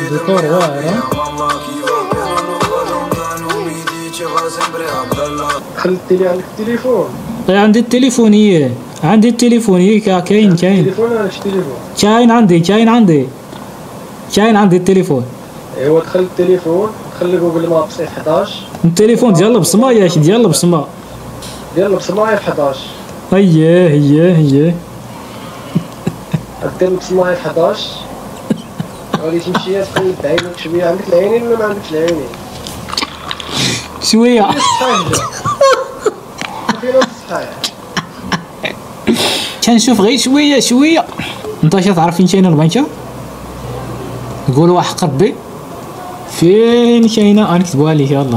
ديكور واعر. خلي عندك التليفون. عندي التليفونية، عندي التليفونية كاين التليفون ولا التليفون؟ كاين عندي التليفون. ايوا دخل التليفون، دخل جوجل مابس اف 11. التليفون ديال البصمة ياك، ديال البصمة اف 11. هي دير البصمة اف 11 غادي تمشي تقلب بعينك شوية. عندك العينين ولا ما عندكش العينين؟ شوية فين الصحيح؟ كنشوف غير شوية. انت تعرف فين كاينه البنكة؟ نقولوا حق ربي فين كاينه، غنكتبوها لك يلاه.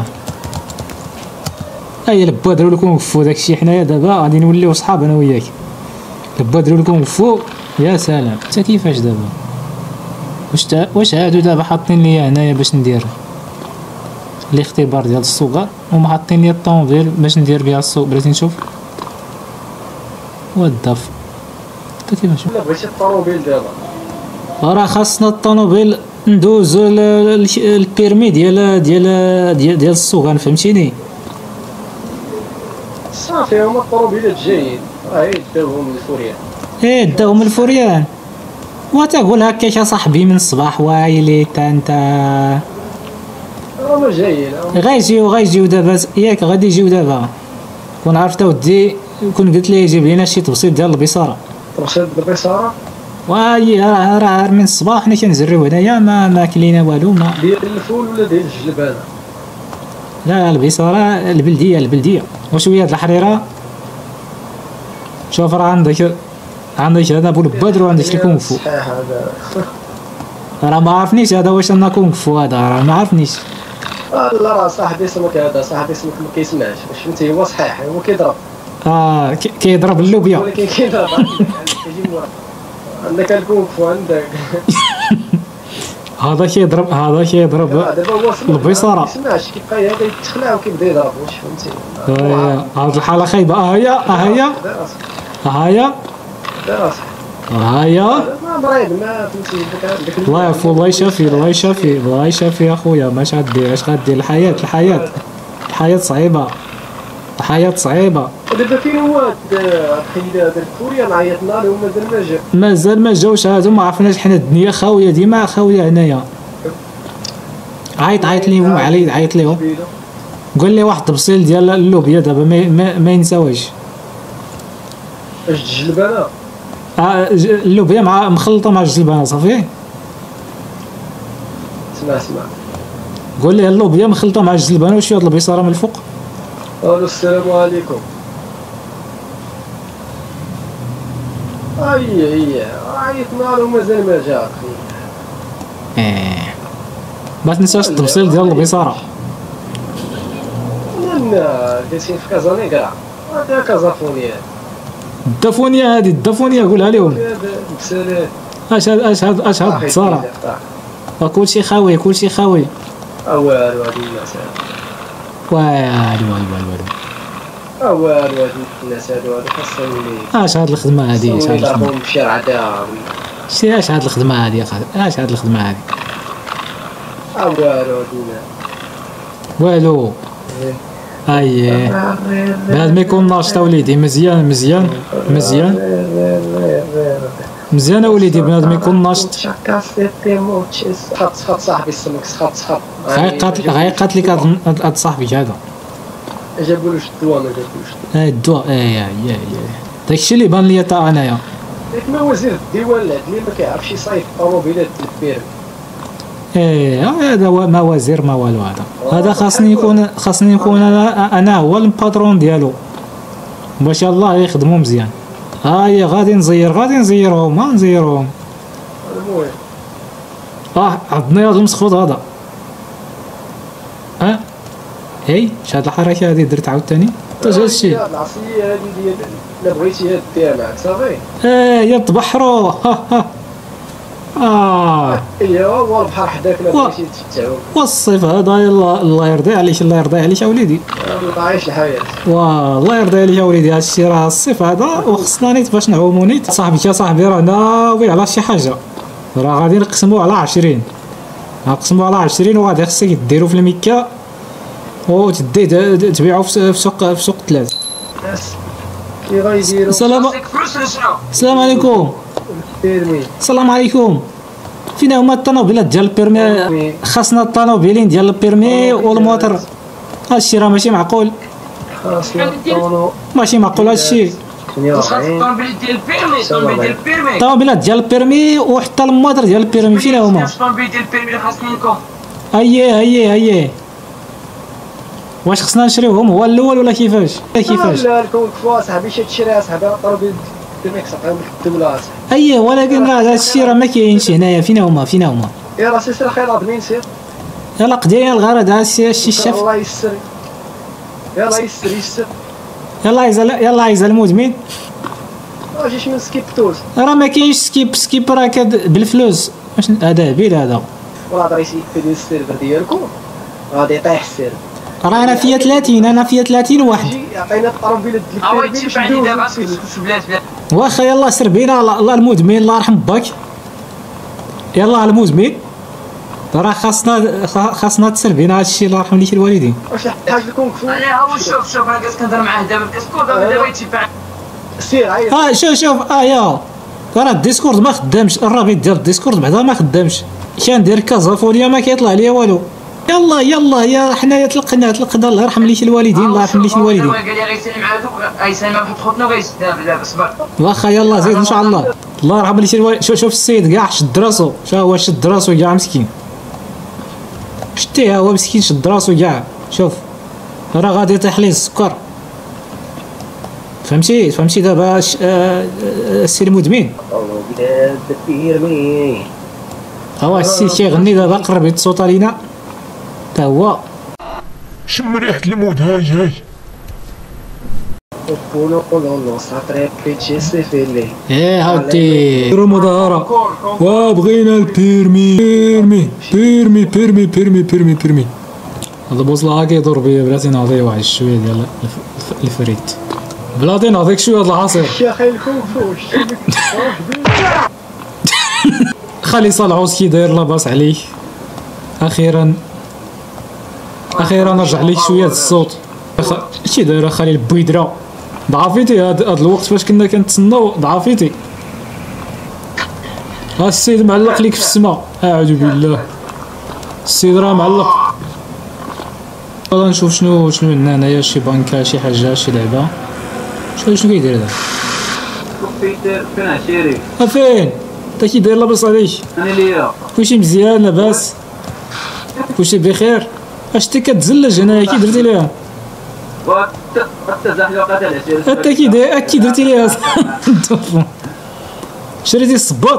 هيا لبا دروا لكم وفو داكشي. حنايا دابا غادي نوليو صحاب انا وياك. لبا دروا لكم وفو يا سلام. انت كيفاش دابا؟ واش هادو دابا حاطين ليا هنايا باش ندير الاختبار ديال الصغار، وما حاطين لي الطوموبيل باش ندير بها السوق. بلاتي نشوف وداف. انت كيفاش؟ لا بغيتي الطوموبيل دابا، راه خاصنا الطوموبيل ندوزو البيرمي ديال السوغان، فهمتيني؟ صافي هما الطوموبيلات جايين، راه داوهم الفوريان. داوهم الفوريان. وتقول هكاك صاحبي من الصباح وايلي انت. هما جايين غايجيو دابا ياك، غادي يجيو دابا. كون عرفت ودي، كون قلت ليه يجيب لينا شي تبسيط ديال البصاره. تبسيط البصاره؟ واي راه من الصباح حنا كنزريو هنايا ما كلينا والو. ما ديال الفول ولا ديال الجلبانه؟ لا البصاره البلديه وشويه د الحريره. شوف راه عندك هذا ابو البدر وعندك الكونغ فو. صحيح هذا. راه ما عرفنيش هذا واش انا كونغ فو، هذا راه ما عرفنيش. لا راه صاحبي اسمك هذا، صاحبي اسمك ما كيسمعش، واش فهمتي؟ هو صحيح هو كيضرب. كيضرب اللوبيا. ولكن كيضرب كيجي مورا. عندك الكونغ فو عندك. هذا كيضرب البصاره. ما كيسمعش، كيبقى هذا يتخلع وكيبدا يضرب، واش فهمتي؟ هاد الحاله خايبه. هيا مريض ما فهمتي. الله يعفو، الله يشافي اخويا. اش غدير الحياه صعيبه. دابا فين هو الحيد هذا الفوريان؟ عيطنا له مازال ما جاوش هادو، ما عرفناش حنا. الدنيا خاويه، ديما خاويه هنايا. عيط ليهم قول لي واحد التبصيل ديال اللوبيا دابا ما ينساوهش. اش الجلبانه؟ اللوبيا مخلطه مع الجلبانه صافي. اسمع قول لي اللوبيا مخلطه مع الجلبانه وشويه د البصاره من الفوق. الو السلام عليكم. هي عيطنا له مازال ما جا. ما تنساش التبصيل ديال البصاره. لا جالسين في كازانيكرا، هذا كازافونيا. الدافونيه قولها لهم. اش هاد البصاره. كلشي خاوي والو هاد الناس. والو هاد الناس هادو خاصهم اش هاد الخدمه هادي. اش هاد الخدمه في الشارع داهم. اش هاد الخدمه هادي اش هاد الخدمه هادي. والو بعد ما يكون ناشط وليدي. مزيان وليدي. بنادم يكون ناشط. سخط صاحبي السمك سخط. غير قالت لك هاد صاحبي هذا جابولوش الدواء. ما جابولوش الدواء. داكشي اللي بان ليا تا انايا. ما وزير الديوان العدلي ما كيعرفش يصايب الطوموبيلات البيرمي. هذا ما وزير ما والو. هذا خاصني يكون انا هو الباترون ديالو باش الله يخدموا مزيان. غادي نزيرهم. المهم عضني هذا المسخوط هذا. شاد الحركه هذه درت عاوتاني. انت جا الشيء العصيه هذه ديال لا بغيتي ديرها معك صافي. يا تبحروا. هو البحر حداك لا بغيتي تفتحو. والصيف هذا الله يرضي عليك يا وليدي. عايش الحياه. الله يرضي عليك يا وليدي. هادشي راه الصيف هذا وخصنا نيت باش نعومو نيت. صاحبي راه ناوي على شي حاجه، راه غادي نقسمو على 20. اقسم بالله 20 وغادي خصك ديرو في المكه وتديه تبيعو في سوق الثلاث. كي غيديروا السلام عليكم. السلام عليكم. فين هما الطوموبيلات ديال البيرمي؟ خاصنا الطوموبيلين ديال البيرمي والموتور. هادشي راه ماشي معقول، ماشي معقول هادشي. الطوموبيلات ديال البيرمي وحتى الموتور ديال البيرمي فين هما؟ اييه واش خصنا نشريوهم هو الاول ولا كيفاش؟ لا الكونغ فو اصاحبي شي تشري اصاحبي الطوموبيل ديالك صاحبي الدوله اصاحبي. اييه ولكن راه هادشي راه ما كاينش هنايا. فين هما؟ يا راه سير خير ادمين سير. يلا قضي الغرض هادشي الشاف. الله يسر يلا يسر يلا عايز المدمن. جيش من سكيب توز راه ما كاينش سكيب راه بالفلوس. واش هذا هبيل هذا؟ وراه غادي يسيب السيرفر ديالكم غادي يطيح السيرفر. راه انا فيا 30 واحد. عطينا الطوموبيل ديال باش دابا واخا يلا سر بينا. الله المدمن الله يرحم باك. يلا المدمن راه خاصنا تسر بينا هادشي الله يرحم ليك الوالدين. واش حاج الكونغ فو؟ انا هو شوف انا كنهضر معاه دابا بالديسكورد دابا يتبع سير عيط. شوف يا راه الديسكورد ما خدامش. الرابط ديال الديسكورد بعدا ما خدامش. كندير كازافونيا ما كيطلع ليا والو. يلا يا حنايا طلقنا الله يرحم ليك الوالدين الله يرحم ليك الوالدين. قال لي غيسلم مع دوك غيسلم مع واحد خوتنا وغيسدها دابا صبر. واخا يلا زيد ان شاء الله. الله يرحم ليك الوالدين. شوف السيد كاع شد راسو. هو شد راسو كاع مسكين. شتيه هو مسكين شد راسو كاع. شوف راه غادي يطيح ليه السكر. فهمتي دابا السي المدمن. هو السيد كيغني دابا قرب يتصوت علينا تا هو. شم ريحة الموت. هاي هاودي ديرو مظاهرة وبغينا البيرمي. هذا بوصله كيدور بيا بلاتي نعطيه واحد شويه ديال الفريت. بلاتي نعطيك شويه د العصير. يا اخي الكونغ فو خلي صالعوس كي داير لاباس عليك. اخيرا رجع ليك شويه الصوت. كي داير خلي البويدره ضعفيتي. هذا الوقت فاش كنا كنتسناو ضعفيتي. ها السيد معلق ليك في السماء. اعوذ بالله السيد راه معلق. يلا نشوف شنو عندنا هنايا. شي بانكا شي حاجه شي لعبه. شنو كيدير هذا؟ فين عشيري؟ فين انت كي داير لاباس عليك؟ انا ليا كلشي مزيان لاباس كلشي بخير. اش انت كتزلج هنايا كي درتي ليها؟ انت كي درتي ليها؟ شريتي الصباط؟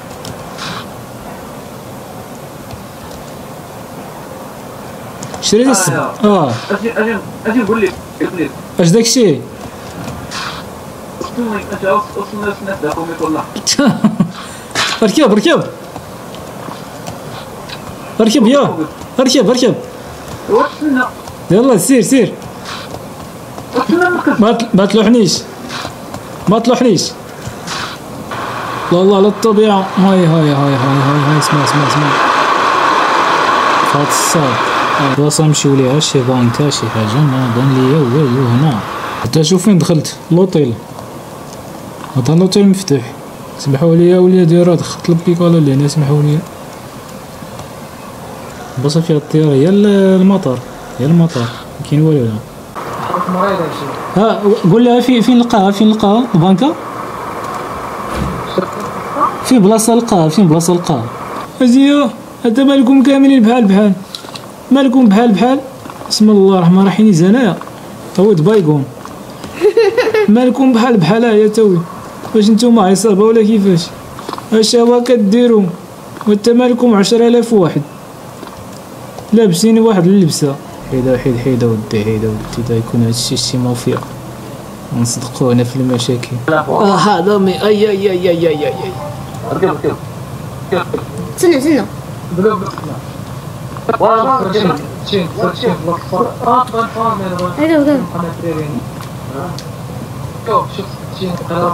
شريتي الصباط؟ اجي قول لي اش داكشي؟ ركب يا ركب يلا سير ما تلوحنيش والله للطبيعة. هاي اسمع فهاد الصاد بلاصة نمشيو ليها. شي بانكا شي حاجة ما بان ليا والو هنا. حتى شوف فين دخلت لوطيل. هذا لوطيل مفتوح. سمحوا لي وليدي راه دخلت البيكولا اللي هنا. سمحوا لي بلاصة فيها الطيارة هي المطار كاين والو هنا. قول لها فين نلقاها البانكا. فين بلاصة نلقاها أزيو. هذا مالكم كاملين بحال مالكم بحال بسم الله الرحمن الرحيم. زنايا هو دبايكم مالكم بحال يا توي. واش نتوما عصابة ولا كيفاش؟ اش هوا كديروا وانت مالكم 10,000 واحد لابسين واحد اللبسة. حيدا ودي دا يكون هادشي شي مافيا نصدقوا هنا في المشاكل. هذا مي اي ركب استنى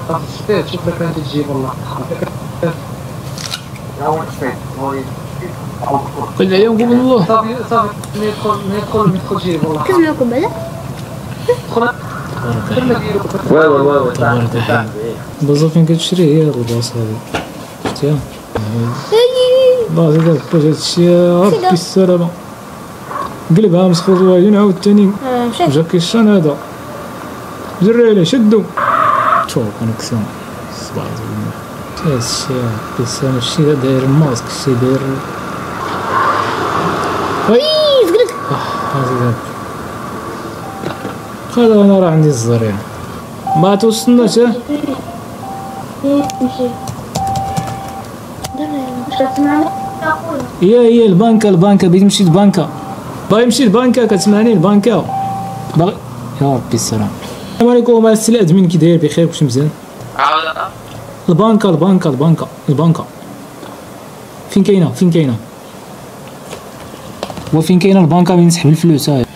شوف لك انت تجيب والله. قل عليهم قبل الله. صافي صافي ما يدخل جيب والله. كتسمعوكم بعدا؟ واو بزاف فين كتشري هي هاد البلاصة هادي شفتيها؟ بازي دابا باش هادشي ربي السلامة قلبها مسخوط واجي نعاود تاني مشات. جا كيشان هذا جري عليه شدو شوف انا كسام الصباح زوين هادشي ربي السلامة الشي داير ماسك الشي داير فقدك. هادي دابا هذا انا راه عندي الزرير ما توصلناش مشي. كتسمعني؟ هي البنكة بغيت نمشي للبنكة باغي نمشي للبنكة كتسمعني البنكة باغي يا ربي السلام. السلام عليكم السي الادمين كي داير بخير واش مزيان؟ البنكة فين كاينة وفين كاينة البنكة وين نسحب الفلوس هاي.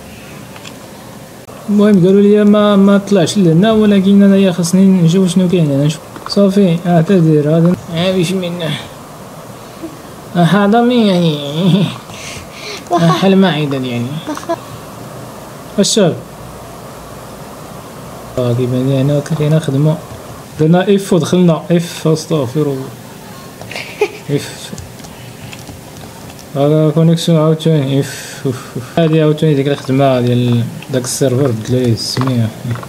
المهم قالوا لي ما طلعش لهنا ولكن انايا خاصني نشوف شنو كاين هنا نشوف صافي اعتذر هذا واش منه هذا يعني حل معدة يعني الشاب كيبان لي هنا كاينه خدمه درنا اف ودخلنا اف استغفر الله اف هذا كونيكسيون عاوتاني اف هادي عاوتاني ديك الخدمه ديال داك السيرفر بدلو ليه السميه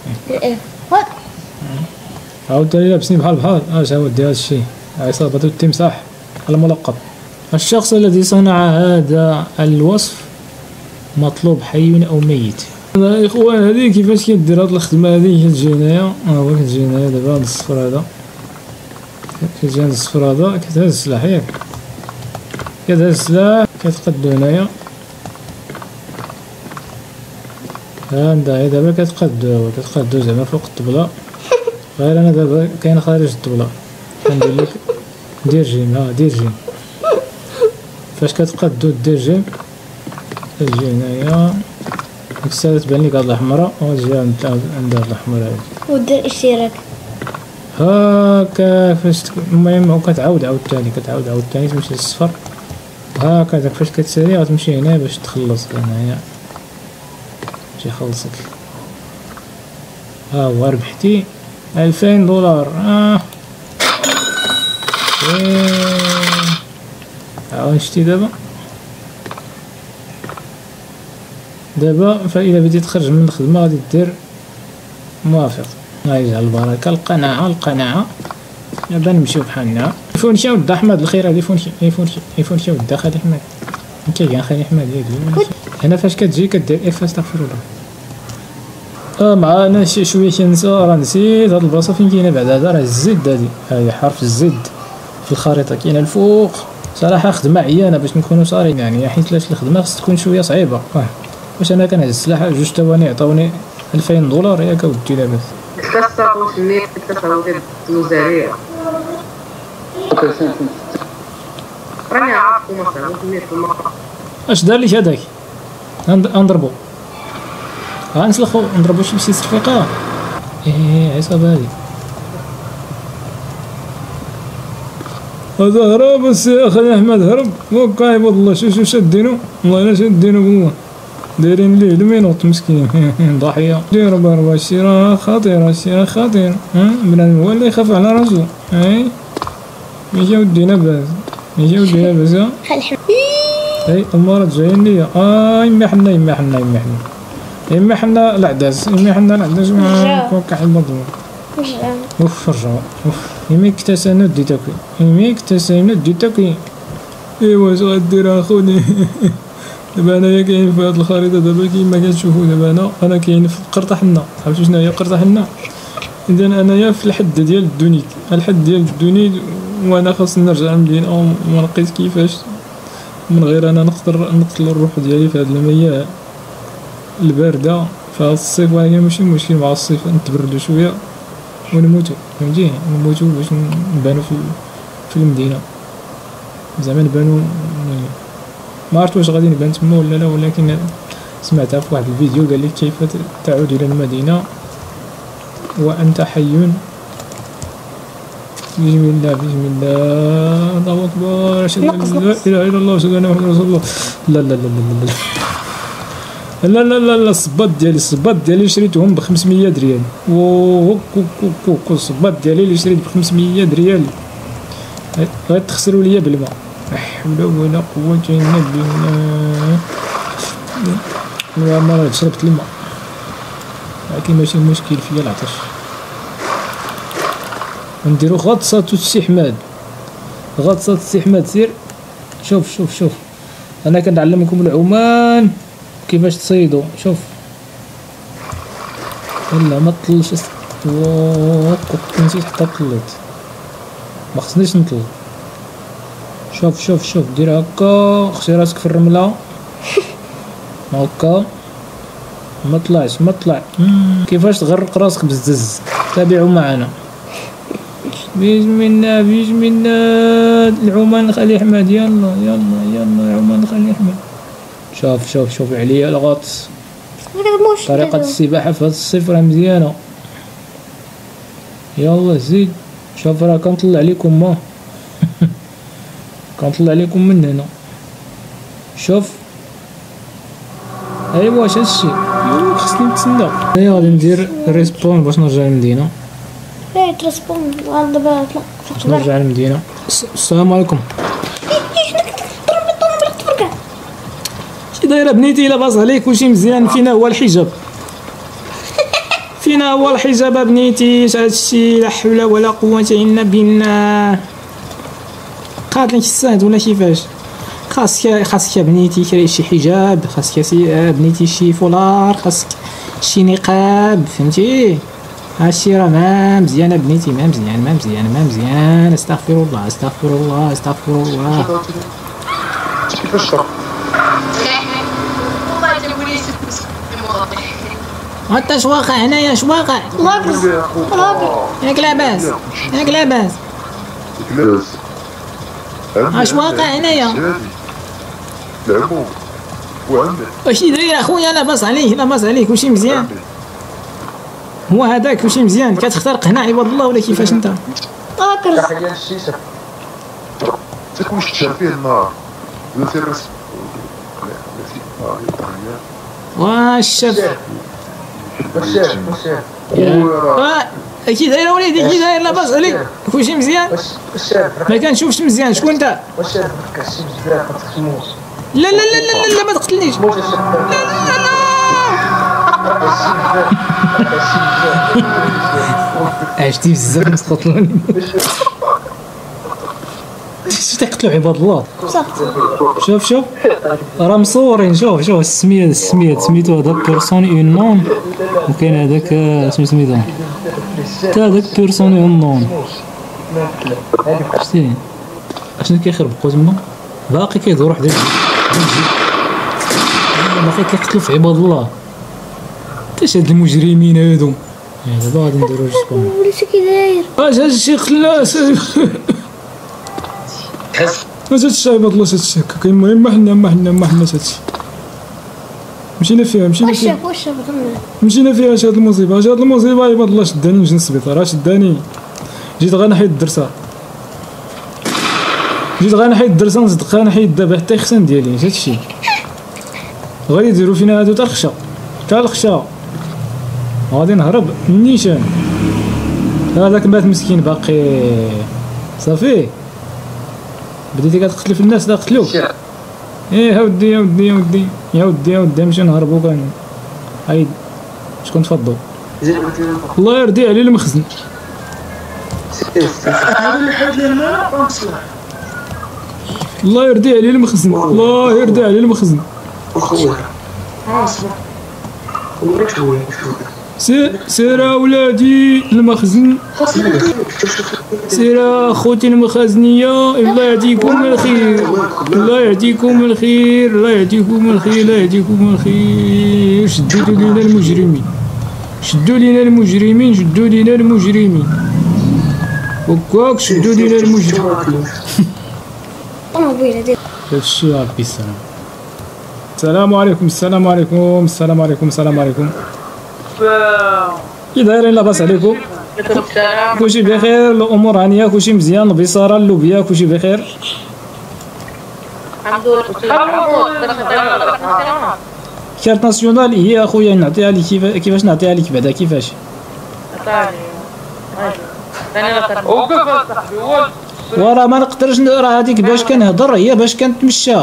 عاوتاني لابسني بحال اش هو ديال هادشي عصابة التمساح الملقب. الشخص الذي صنع هذا الوصف مطلوب حي او ميت. يا اخوان هذه كيفاش كدير هاد الخدمه هذه كتجي هنايا هو كتجي هنايا دابا هاد الصفر هذا كتجي هاد الصفر هذا كتهز السلاح ياك كتهز السلاح كتقدو هنايا ها عندها دابا كتقدو زعما فوق الطبلة غير انا دابا كاين خارج الطبلة كندير لك دير جيم دير جيم فاش كتقدو دير جيم كتجي هنايا ديك الساعة تبان لك هاد الحمرا وتجي عندها هاد الحمرا هادي ودير اشتراك هاكا فاش المهم وكتعاود عاوتاني تمشي للصفر هاكا داك فاش كتسالي غتمشي هنا باش تخلص هنايا باش يخلصك ها هو ربحتي $2000 عاود شتي دابا فإلا بديت تخرج من الخدمة غادي دير موافق الله يجعل البركة القناعة دابا نمشيو بحالنا يفونشي ود أحمد الخير هادي يفونشي ود خالي حماد كاين خالي حماد ياك هنا فاش كتجي كدير اف استغفر الله معانا شويه كنسى راه نسيت هاد البلاصه فين كاينه بعد هذا راه الزد هادي حرف الزد في الخريطه كاينه الفوق صراحه خدمه عيانه باش نكونوا صارين يعني حيت لاش الخدمه خص تكون شويه صعيبه واش انا كنهز السلاح جوج ثواني عطاوني $2000 ياك اودي لاباس كتستاقوا سميت كتعاودي المزارية راني عارفو مثلا سميت في المقطع اش دار لك هذاك نضربو غنسلخو نضربو شي صفيقه عصابه هادي هذا هرب يا اخي احمد هرب وكايب والله شو شادينو والله الا شادينو بالله دايرين ليه المينوط مسكين ضحيه ديروا بروا الشيرة خطيرة بنادم هو اللي يخاف على راسو يجي ودي لاباس اي امارات جايين ليا يما حنا العداس كوكا حل مضمون رجعوا يميك تساند ديتاكي ايوا اش غدير اخوني دابا انايا كاين في هاد الخريطه دابا كيما كتشوفوا دابا انا كاين في قرطحنا عرفتوا شنو هي قرطحنا اذا انايا في الحد ديال الدونيت وانا خاصني نرجع للمدينه وما لقيت كيفاش من غير انا نقدر نقتل الروح ديالي في هاد المياه البارده في هاد الصيف ولكن ماشي مشكل مع الصيف نتبردوا شويه ونموتوا فهمتي باش نبانو في المدينه زعما نبانو ما عرفت واش غادي نبان تما ولا لا ولكن سمعتها في واحد الفيديو قال لك كيف تعود الى المدينه وانت حي بسم الله الله اكبر أشهد أن لا إله إلا الله وأشهد أن محمدا رسول الله. لا لا لا لا لا لا لا لا الصباط ديالي شريتهم ب 500 ريال. الصباط ديالي اللي شريت ب 500 ريال غتخسروا ليا بالماء. لا حول ولا قوة إلا بالله. ما شربت الماء ولكن ماشي مشكل فيا العطش. نديرو غطسة السي حماد، غطسة السي حماد. سير شوف انا كنعلمكم العومان كيفاش تصيدوا. شوف لا ما تطلش. نسيت حتى طليت، ما خصنيش نطل. شوف دير هكا، خشي راسك في الرملة هكا، ما طلع. كيفاش تغرق راسك بالزز. تابعوا معنا. بيجملنا العمان خلي احمد. يلا العمان خلي احمد. شوف عليا الغطس. طريقة السباحة في هذا الصيف راه مزيانة. يلا زيد. شوف راه كنطلع عليكم كنطلع عليكم من هنا. شوف ايوا واش هادشي خصني نتسنى. انا غادي ندير ريسبون باش نرجع للمدينة. لا ترسبون دابا باش نرجع للمدينة. السلام عليكم. شي دايره بنيتي؟ لاباس عليك؟ كلشي مزيان؟ فينا هو الحجاب؟ فينا هو الحجاب بنيتي؟ هادشي لا حول ولا قوة إلا بالله. قالت لك السهد ولا كيفاش؟ خاصك بنيتي كري شي حجاب، خاصك بنيتي شي فولار، خاصك شي نقاب، فهمتي؟ هادشي راه ما مزيان بنيتي، ما مزيان. استغفر الله. كيفاش شرب؟ انت اش واقع هنايا؟ اش واقع؟ ياك لاباس؟ اش واقع هنايا؟ واش داير اخويا؟ لاباس عليك؟ واش مزيان؟ هو هذاك واش مزيان؟ كتخترق هنا عباد الله ولا كيفاش انت؟ تحية الشيشة. تكون فيه النار. واش شاف؟ كي داير وليدي؟ كي داير؟ لاباس عليك؟ واش مزيان؟ ما كنشوفش مزيان. شكون انت؟ لا ما تقتلنيش. عشتي بزاف مسقطلوني. شتي تقتلوا عباد الله. شوف راه مصورين. شوف سميتو هذاك بيرسون اون نون، وكاين هذاك سميتو تا هذاك بيرسون اون نون. شتي اشنو كيخربقوا تما؟ باقي كيدوروا حدا باقي كيقتلوا في عباد الله. اش هاد المجرمين هادو؟ دابا غادي نديرو جسبهم. وليتي كي داير؟ اش هادشي خلاص؟ اش هادشي عباد الله؟ هادشي هكا. المهم ما حنا هادشي مشينا فيها مشينا فيها. اش هاد المصيبه عباد الله؟ شداني نمشي للسبيطار. شداني جيت غنحيد الدرسه، نصدق غنحيد دابا حتى يخسن ديالي. هادشي غادي يديروا فينا هادو تا الخشا غادي نهرب النيشان. هذاك مات مسكين باقي صافي. بديتي كتقتل في الناس. لا قتلوك. يا ودي نمشي نهربو. كان عيد شكون تفضل. الله يرضي عليه المخزن. الله يرضي عليه المخزن. سير اولادي المخزن. سير اخوتي المخازنيه. الله يعطيكم الخير. شدوا لينا المجرمين. وكاك شدوا لينا المجرمين. هادشي ربي السلام. السلام عليكم. كي دايرين؟ لاباس عليكم؟ كلشي بخير؟ الامور هانيه؟ كلشي مزيان؟ البصاره اللوبيا كلشي بخير؟ الحمد لله قلت لها محمود كارت ناسيونال هي اخويا نعطيها لك كيفاش نعطيها لك بعدا كيفاش وقف صاحبي وراه ما نقدرش راه هذيك باش كنهضر هي باش كنتمشى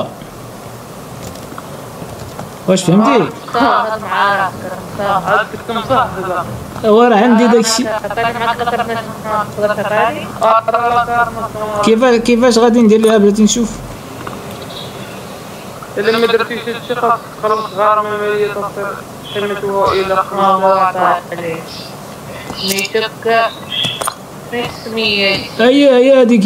واش فهمتي وراه عندي داكشي كيفاش غادي ندير ليها بلاتي نشوف إلا ما درتيش هادشي خاصك تخلص صغار مالية تصير حمته إلى خمسة سميتك سميتك هي هذيك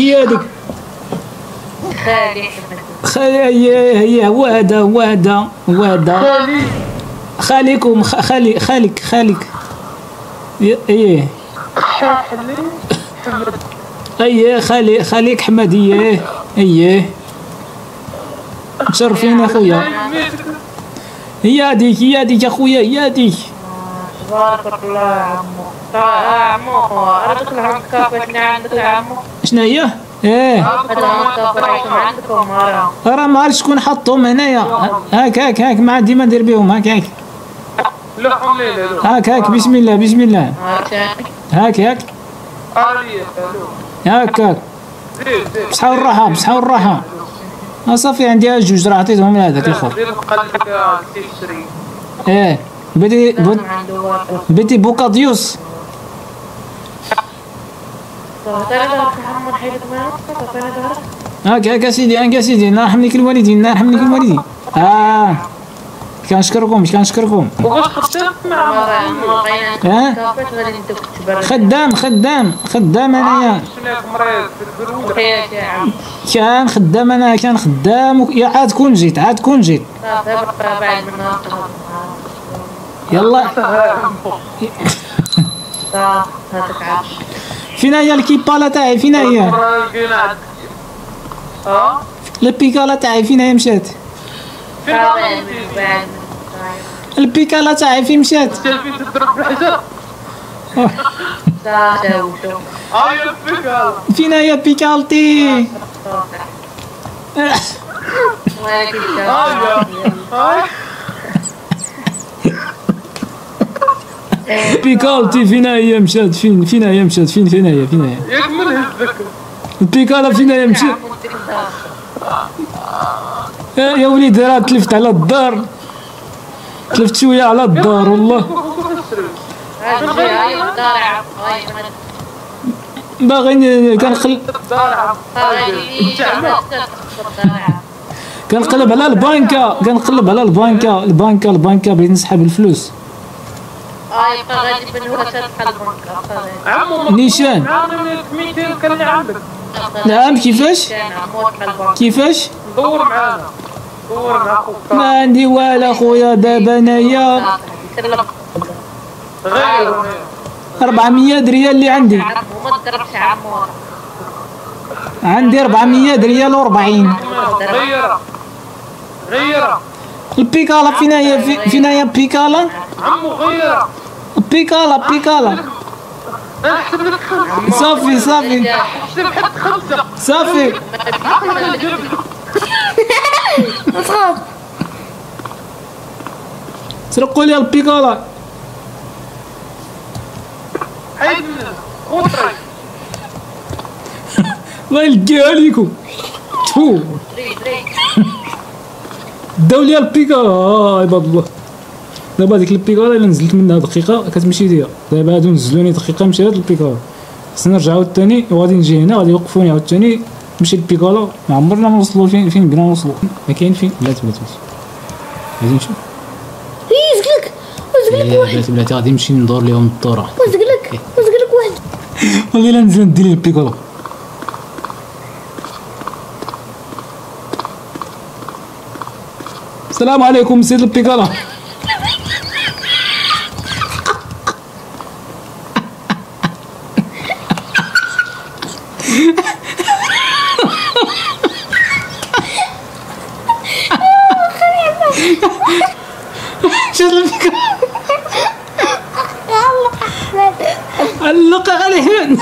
خالي هي هو هذا خالكم خالك خالك حمد هي مشرفين اخويا هي هذيك اخويا هي هذيك تبارك الله يا عمو عرفت لهم كافة عندك يا عمو شنو هي؟ راه ما عرفتش شكون حطهم هنايا هاك ما عندي ما ندير بهم هاك لحم ليلة هاك بسم الله هاك بصحة والراحة صافي عندي جوج راه عطيتهم لهذاك الاخر بدي بوكاديوس هاك سيدي نرحم لك الوالدين كنشكركم واش خدام انايا كان خدام يا عاد كون جيت يلا فين هي الكيبالا تاعي فين هي البيكالا تاعي فين هي مشات البيكالا تاعي فين مشات فين هي بيكالتي بيكالتي فين هي مشات فين هي ياك من هزك البيكالا فين هي مشات يا وليدي راه تلفت على الدار تلفت شويه على الدار والله باغي كنقلب على البنكه بغيت نسحب الفلوس نيشان نعم كيفاش دور معانا ما عندي والو اخويا دابا انايا غير 400 ريال اللي عندي عندي 400 ريال و40 غير البيكالا فين هي بيكالا عمو غير بيكالا احسب لك صافي احسب حتى 5 صافي سرقوا لي البيكالا حيد خطري الله يلقيها ليكم تفو داو لي البيكالا عباد الله دابا هذيك البيكالا الا نزلت منها دقيقه كتمشي ليا دابا هادو نزلوني دقيقه مشات البيكالا خصني نرجع عاوتاني وغادي نجي هنا غادي يوقفوني عاوتاني نمشي البيكالا ما عمرنا ما نوصلوا فين بغينا نوصلوا ما كاين فين بلاتي غادي نشوف وزقلك بلاتي غادي نمشي ندور ليهم الدوره وزقلك واحد والله الا نزل ندير لي البيكالا السلام عليكم سيد البيكالا شد البيكالا علق عليه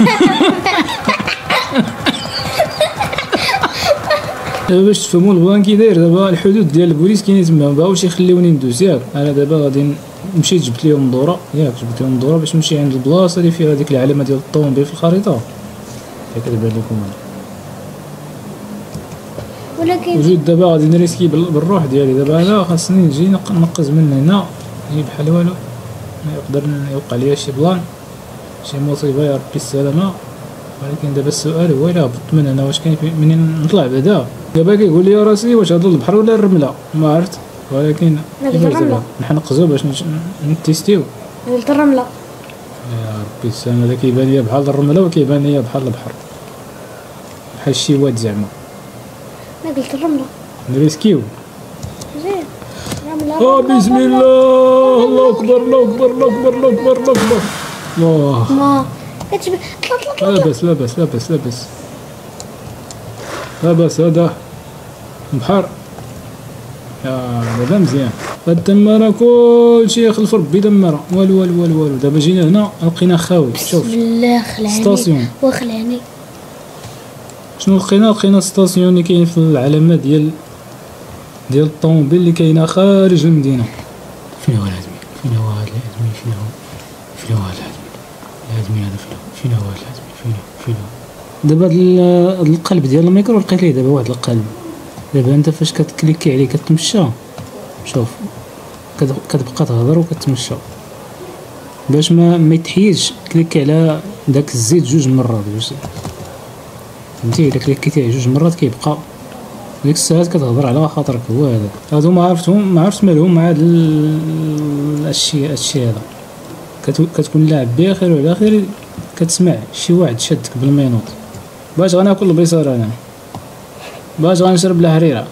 باش تفهموا البلان كي داير دابا الحدود ديال البوليس كاينين تما، مبغاوش يخليوني ندوز ياك. انا دابا غادي مشيت جبت ليهم الدوره ياك، جبت ليهم الدوره باش نمشي عند البلاصه اللي فيها ديك العلامه ديال الطوموبيل في الخريطه. كتبان لكم انا. ولكن وجيت دابا غادي نريسكي بالروح ديالي. دابا انا خاصني نجي نقز من هنا، نجي بحال والو، ما يقدر يوقع ليا شي بلان شي مصيبه يا ربي السلامه. ولكن دابا السؤال هو الا هبطت من هنا واش كاين منين نطلع بعدا؟ دابا كيقول لي راسي واش هذا البحر ولا الرمله، ما عرفت. ولكن كيفاش دابا نحنقزو باش نتيستيو؟ قلت الرملة. يا ربي السلام، هذا كيبان ليا بحال الرمله وكيبان ليا بحال البحر، بحال شي واد زعما. انا قلت الرملة. نريسكيو. زين. رملة. بسم الله، الله اكبر الله اكبر الله اكبر الله اكبر الله اكبر. الله. ما كتشبه. طلع. لاباس لاباس لاباس لاباس لاباس. هذا بحر. دابا مزيان. هاد الدمارة كلشي خلف ربي دمارة، والو والو والو والو. دابا جينا هنا لقينا خاوي. شوف بسم الله خلعني. ستاسيون. وخلعني. شنو لقينا ستاسيون اللي كاين في العلامة ديال الطوموبيل اللي كاينة خارج المدينة. فين هو العزمي؟ فين هو هاد العزمي؟ فين هو هاد العزمي؟ العزمي هذا فين هو هاد العزمي؟ فين هو؟ دابا هاد القلب ديال الميكرو لقيت ليه دابا واحد القلب. دابا انت فاش كتكليكي عليه كتمشى، شوف كتبقى تهضر وكتمشى باش ما يتحيدش. كليكي على داك الزيت 2 مرات باش فهمتي. الا كليكيتي عليه 2 مرات كيبقى ديك الساعات كتهضر على خاطرك. هو هذا هادو ما عرفت مالهم مع هاد الشيء هذا. كتكون لاعب بخير وعلى اخر كتسمع شي واحد شادك بالمينوط. باش غناكل البيصار انا، باش غنشرب الحريره.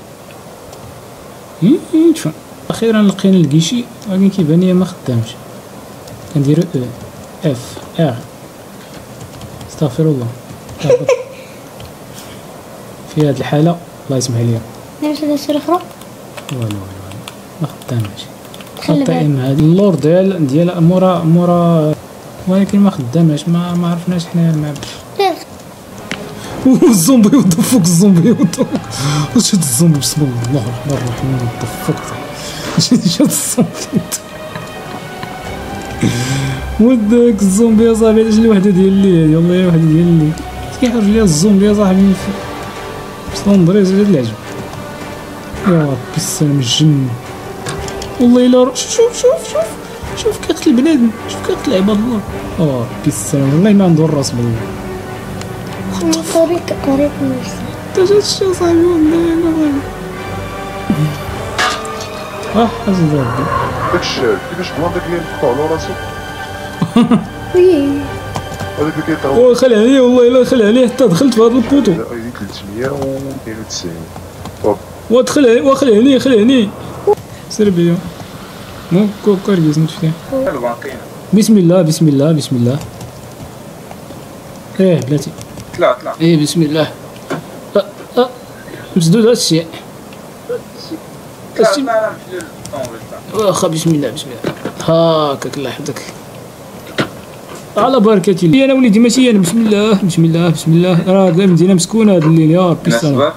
اخيرا لقينا الكيشي، ولكن كيبان ليا ما خدامش. كنديرو اف ار استغفر الله. في هاد الحاله الله يسمح ليا نمشي للسير اخرى. والو ما خدامش. الطائم هذه اللور ديال مورا ولكن ما خدامش. ما عرفناش حنايا الماب. الزومبي ودفوك الزومبي واش هاد الزومبي؟ بسم الله الرحمن الرحيم. ودفوك شاد الزومبي وداك الزومبي يا صاحبي. علاش الوحده ديال الليل؟ يلاه يا وحده ديال الليل كيخرج ليا الزومبي يا صاحبي. اصلا دريز هاد العجب يا ربي السلام. الجن والله الا شوف كيقتل بنادم. شوف كيقتل عباد الله. ربي السلام والله ما عنده الراس بالله. قريب نفسي. تا جات الشي صاحبي والله انا حسن ربي. داك الشعر كيفاش بلان داك اللي نقطعو على راسو، وي هذاك اللي كيطاو. خلع عليه والله الا خلع عليه حتى دخلت في هاد البوطو. 392. خلع عليه سير بيا. كاركيز نتفتح. بسم الله بسم الله بسم الله. بلاتي طلع بسم الله. مسدود هاد الشيء. واخا بسم الله بسم الله. هاكاك الله يحفظك على بركة الله. انا وليدي ماشي انا. بسم الله بسم الله بسم الله. راه المدينة مسكونة هاد الليل يا ربي السلام.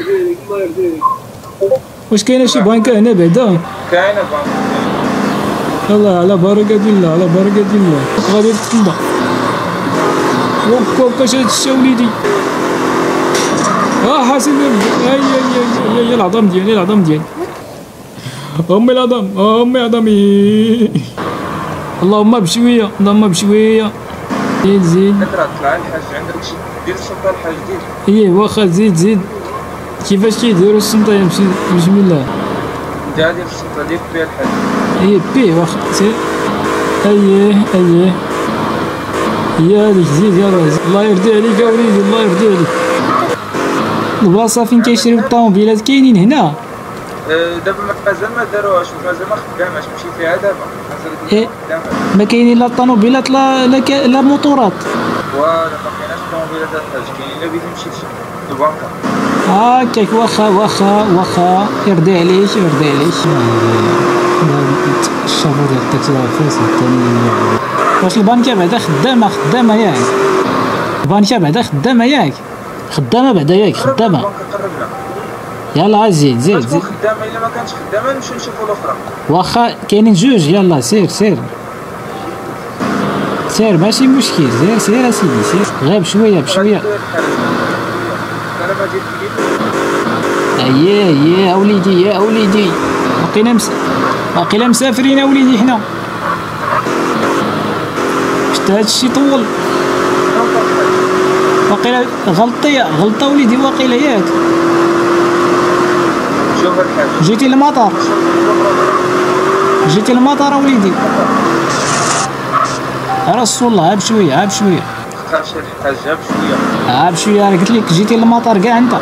واش كاينه شي بانكا هنا بعدا؟ كاينه بانكا. الله على بركة الله على بركة الله. غادي تطلع وكا شاد الشا وليدي. حاسين هي العظام ديالي امي العظام امي عظامي. اللهم بشويه اللهم بشويه. زيد طلع الحاج عندك شي دير السلطه الحاج دير. واخا زيد. كيفاش كيديروا السلطه؟ بسم الله. دير السلطه ديال بها الحاج. بي واخا سير. يا هذيك زيد يلاه. الله يرضي عليك يا وليدي الله يرضي عليك. البلاصه فين كيشريو الطوموبيلات كاينين هنا؟ دابا مازال ما داروهاش ومازال ما خداماش. مشي فيها دابا مازال ما كاينين لا طوموبيلات لا موطورات. ولا ما كايناش طوموبيلات الحاج. كاين الا بغيتي تمشي للبنكه هكاك. واخا يرضي عليك الشافور ديال التاكسي راه فاسد ثاني. واش البنكه بعدا خدامه ياك؟ البانكا بعدا خدامة ياك؟ خدامة بعدا ياك خدامة؟ البنكة قربنا. يلا زيد زيد غتكون زيد. خدامة، إلا ما كانتش خدامة نمشيو نشوفو الأخرى. واخا كاينين جوج، يلا سير سير سير ماشي مشكل، سير سير اسيدي سير، غير بشوية بشوية. غادي أنا ما دير كيف. اييه اييه يا وليدي يا وليدي، باقيلا مسافرين يا وليدي حنا. شفت هادشي طول، باقيلا غلطة وليدي واقيلا ياك. شوف الحاج. جيتي للمطار، جيتي للمطار وليدي. رسول الله ها بشوية ها بشوية تخافش الحاج، ها بشوية. ها بشوية، راه قلتلك جيتي للمطار كاع انت.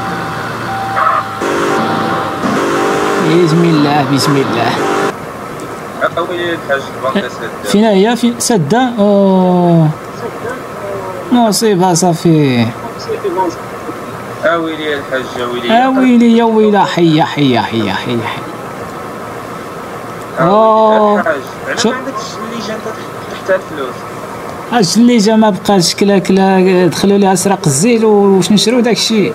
بسم الله بسم الله. أوي الحاج البنكة سادة. فين هي؟ فين سادة؟ اوه مصيبة صافي. أويلي الحاج أويلي. اويلي يا ويلا، حيا حيا حيا حيا حيا. اوه الحاج علاش شو- ما عندكش اللي جا انت تحت الفلوس؟ اش اللي جا ما بقاش كلا كلا، دخلوا ليها سرق الزيت واش نشرو داكشي.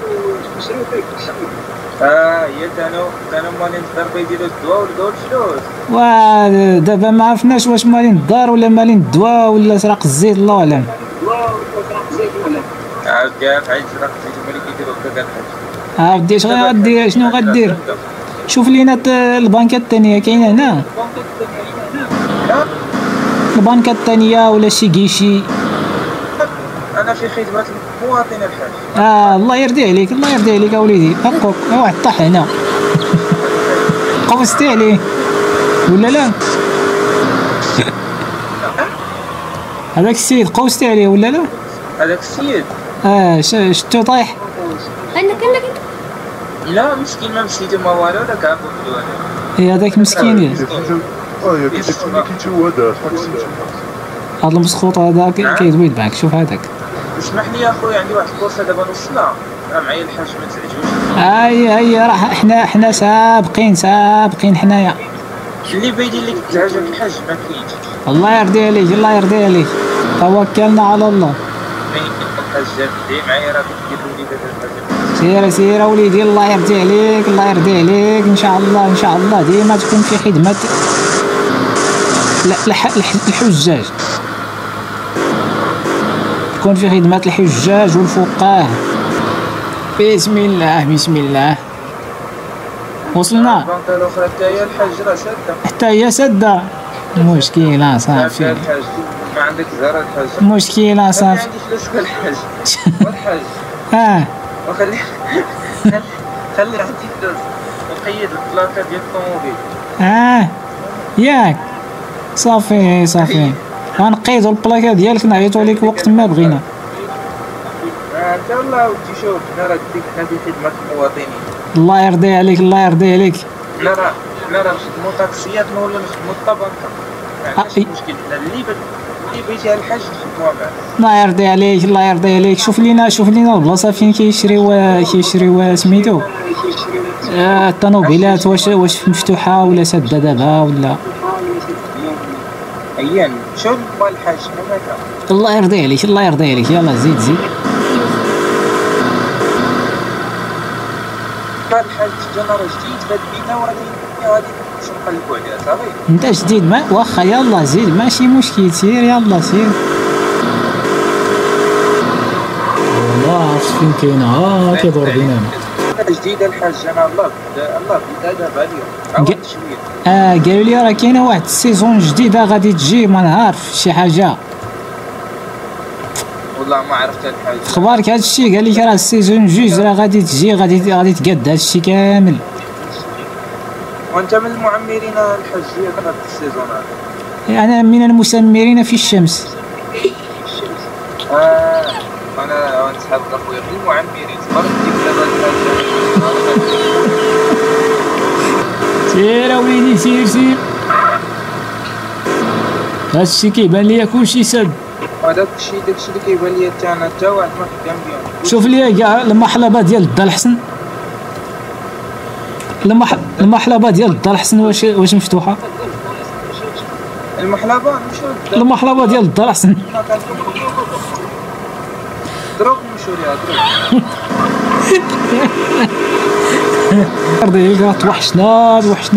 هي كانوا مالين الضربة يديروا الدواء ولقاو الفلوس. ودابا ما عرفناش واش مالين الدار ولا مالين الدواء ولا سرق الزيت، الله اعلم. عاد كاع عيد سرق الزيت هما اللي كيديروا هكا كاع الحاج. عرفتي شنو غدير شنو غدير؟ شوف لينا البنكة الثانية كاينة هنا، البنكة الثانية ولا شي كيشي. أنا في خدمة المواطن الحاج. الله يرضي عليك الله يرضي عليك اوليدي. هاكوك واحد طاح هنا، قفزتي عليه ولا لا؟ هذاك السيد قوستي عليه ولا لا؟ هذاك السيد شتو طايح؟ عندك لا مسكين، ما مشيتو ما والو، ولا كاع قلتلو أنا. هذاك مسكين يا كنت كيتو هذا شحال سميتو. هذا المسخوط هذاك كيدوي يتبعك. شوف هذاك. اسمح لي يا خويا، عندي واحد الكورسة دابا نوصلها، راه معايا الحاج ما تزعجوش. هيا راه حنا سابقين حنايا. اللي باين لك تزعج الحاج ما كاينش. الله يرضي عليك الله يرضي عليك، توكلنا على الله. باين الحاج جاب معايا، راه كيديروا لي دابا الحاج. سير وليدي، الله يرضي عليك الله يرضي عليك. ان شاء الله ديما تكون في خدمة الحجاج، تكون في خدمة الحجاج والفقاه. بسم الله بسم الله. وصلنا البنكة الأخرى حتى هي الحاج راه سادة. حتى هي سدة. مشكلة صافي، الحاج ما عندك زهر الحاج. مشكلة صافي. عندي فلوس الحاج. والحاج وخلي خلي عندي فلوس وقيد البلاكة ديال الطوموبيل. ياك صافي غنقيدو البلاكه ديالك نعيطو لك وقت ما بغينا. انت والله ودي شوف، انا راه ديك هذه خدمة المواطنين. الله يرضي عليك الله يرضي عليك. لا راه نخدمو طاكسيات ما ولا نخدمو الطبنكة، ما عندناش مشكل. اللي بغيتيها الحاج نخدموها معاه. الله يرضي عليك الله يرضي عليك. شوف لينا البلاصه فين كيشريو سميتو الطوموبيلات، واش مفتوحه ولا ساده دابا ولا. ايان شوف مال الحاج هناك. الله يرضي عليك الله يرضي عليك. يلا زيد الحاج جانا راه جديد في هاد البيتا، وغادي نقلبو عليها صافي. انت جديد ما واخا يلا زيد ماشي مشكل، سير يلا سير. والله عرفت فين كاينه كيدور بينا. جديدة الحاج انا الله بدا دابا اليوم عاود شويه. قالوا لي راه كاينه واحد السيزون جديده غادي تجي، ما نعرف شي حاجه. والله ما عرفت الحاج. خبارك هذا الشيء قال لك راه السيزون جوج راه غادي تجي، غادي تقاد هذا الشيء كامل. وانت من المعمرين الحاج ديال هذا السيزون هذا؟ انا من المسمرين في الشمس. انا نسحب اخويا من المعمرين، تبارك ديك دابا الحاج. سير وليدي سير. هذا الشيء كيبان ليا كلشي سد. داك الشيء اللي كيبان لي حتى انا حتى واحد ما خدام بهم. شوف لي كاع المحلبه ديال الدار الحسن، المحلبه ديال الدار الحسن واش مفتوحه؟ المحلبه نمشيو المحلبه ديال الدار الحسن دروك نمشيو ليها دروك. رضي راه توحشنا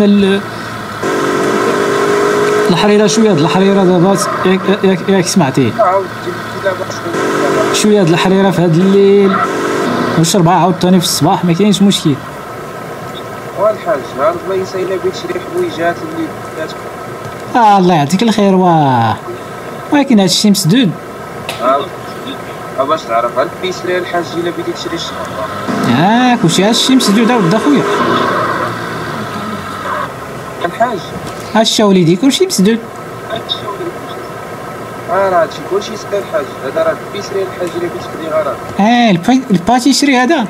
الحريره شويه د الحريره دابا ياك سمعتيه عاود تجيب لاباس شويه د الحريره في هذا الليل ونشربها عاوتاني في الصباح ما كاينش مشكل. والحاج هاد البلايصه الا بغيت تشري حويجات اللي بدات الله يعطيك الخير ولكن هادشي مسدود. باش تعرف هاد البيسري الحاج الا بغيتي تشري الشنطه كلشي هادشي مسدود ولد خويا الحاج. هاشا وليدي كلشي مسدود. راه هادشي كلشي سهل الحاج. هذا راه البيسري الحاج الا بغيتي تخدي غرض. الباتيسري هذا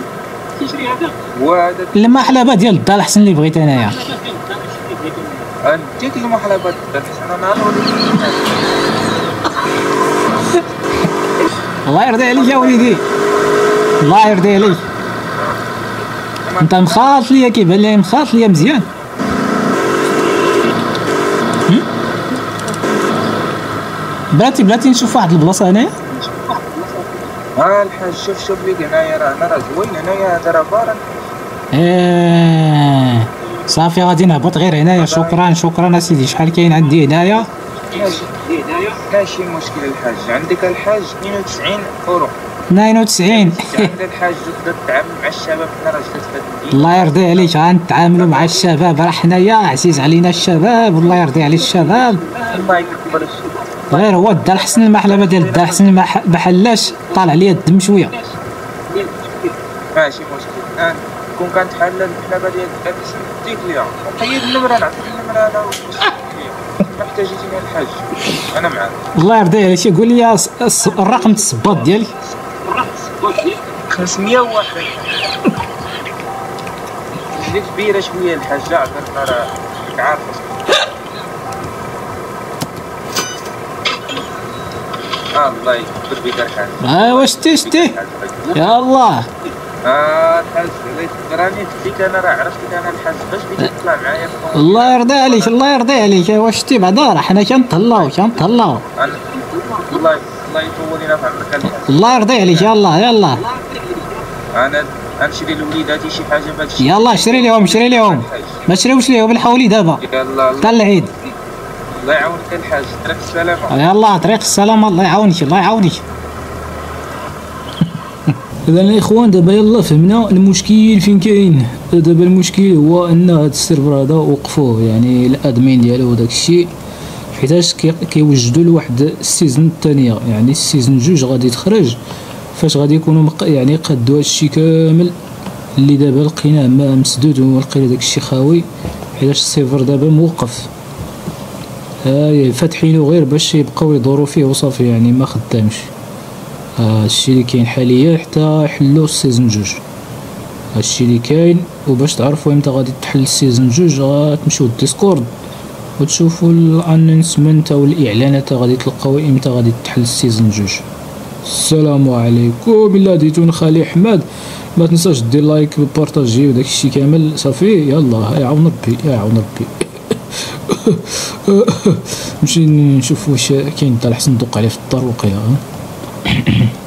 وهذا المحلبه ديال الدار الحسن اللي بغيت انايا. نديك المحلبات حسن انا وليدي. الله يرضي عليك يا وليدي الله يرضي عليك. انت مخاط ليا كيبان لي مخاط ليا مزيان. بلاتي نشوف واحد البلاصه هنايا. الحاج شوف لي هنايا راه زوين هنايا هذا راه بارك. صافي غادي نهبط غير هنايا. شكرا اسيدي. شحال كاين عندي هنايا؟ ماشي مشكل الحاج. عندك الحاج 92 اورو. 92 عند الحاج تقدر تتعامل مع الشباب حنا راه جات. الله يرضي عليك غنتعاملوا مع الشباب راه حنايا عزيز علينا الشباب والله يرضي على الشباب. الله يكبر الشباب. غير هو الدار حسن المحلبه ديال الدار حسن ما حلاش طالع ليا الدم شويه. ماشي مشكل. كون كانت حاله المحلبه ديال الدار حسن ديك ليها وقيد النمره نعطيك النمره انا محتاج يجيني الحاج انا معاك. الله يرضي عليك قول لي الرقم الصباط ديالك. 501. رجليك كبيره شويه الحاج عبرنا راه عارف. الله يكبر بك الحاج. واش شتي يا الله. الحاج راني فيك انا راه عرفتك انا الحاج باش بغيتي تطلع معايا. الله يرضي عليك الله يرضي عليك. واش شتي بعدا راه حنا كنتهلاو الله يطول لينا في عمرك الحاج. الله يرضي عليك. يلا انا غنشري لوليداتي شي حاجه بهادشي. يلا شري لهم ما تشريوش ليهم الحولي دابا حتى العيد. الله يعاونك الحاج. طريق السلامه. يلا طريق السلامه. الله يعاونك. اذا الاخوان دابا يلا فهمنا المشكل فين كاين. دابا المشكل هو ان هذا السيرفر هذا وقفوه يعني الادمين ديالو وداك الشيء حيتاش كيوجدوا لواحد السيزون الثانيه يعني السيزون 2 غادي تخرج فاش غادي يكونوا يعني قادوا هادشي كامل اللي دابا لقيناه مسدود ولقينا داك الشيء خاوي حيتاش السيرفر دابا موقف. فاتحينو غير باش يبقاو يدوروا فيه وصافي يعني ما خدامش. هادشي اللي كاين حاليا حتى يحلوا السيزون 2. هادشي اللي كاين. وباش تعرفوا امتى غادي تحل السيزون 2 غتمشيو للديسكورد وتشوفوا الانونسمنت او الاعلانات غادي تلقاو امتى غادي تحل السيزون 2. السلام عليكم. الا ديتون خالي احمد ما تنساش دير لايك وبارطاجي وداك الشيء كامل صافي. يلا يعاون ربي نمشي نشوف واش كاين الدار حسن ندق عليه في الدار وقيا.